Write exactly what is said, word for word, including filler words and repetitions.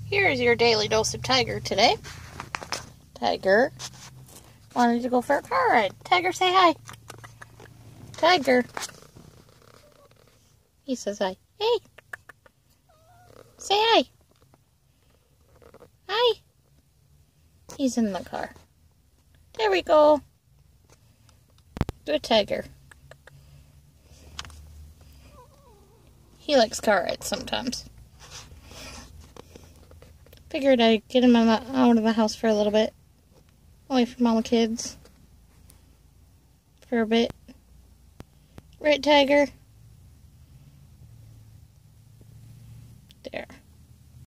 Here's your daily dose of Tiger today. Tiger wanted to go for a car ride. Tiger, say hi. Tiger. He says hi. Hey. Say hi. Hi. He's in the car. There we go. Good Tiger. He likes car rides sometimes. Figured I'd get him out of the house for a little bit. Away from all the kids. For a bit. Right, Tiger?